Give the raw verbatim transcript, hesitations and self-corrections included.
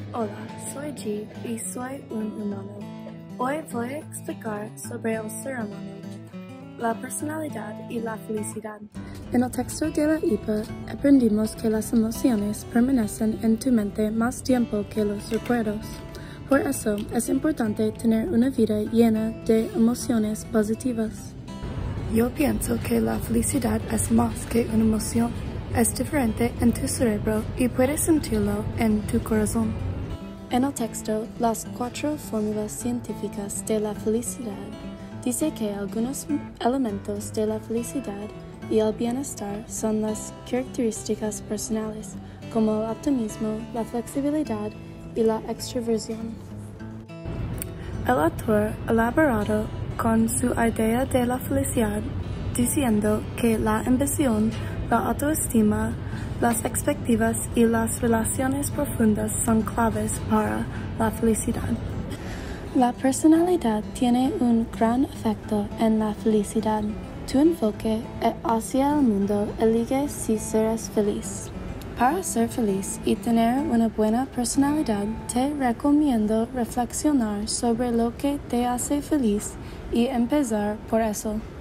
Hola, soy G y soy un humano. Hoy voy a explicar sobre el ser humano, la personalidad y la felicidad. En el texto de la I P A aprendimos que las emociones permanecen en tu mente más tiempo que los recuerdos. Por eso es importante tener una vida llena de emociones positivas. Yo pienso que la felicidad es más que una emoción. Es diferente en tu cerebro y puedes sentirlo en tu corazón. En el texto, las cuatro fórmulas científicas de la felicidad dice que algunos elementos de la felicidad y el bienestar son las características personales, como el optimismo, la flexibilidad y la extroversión. El autor ha elaborado con su idea de la felicidad, diciendo que la ambición, la autoestima, las expectativas y las relaciones profundas son claves para la felicidad. La personalidad tiene un gran efecto en la felicidad. Tu enfoque hacia el mundo elige si serás feliz. Para ser feliz y tener una buena personalidad, te recomiendo reflexionar sobre lo que te hace feliz y empezar por eso.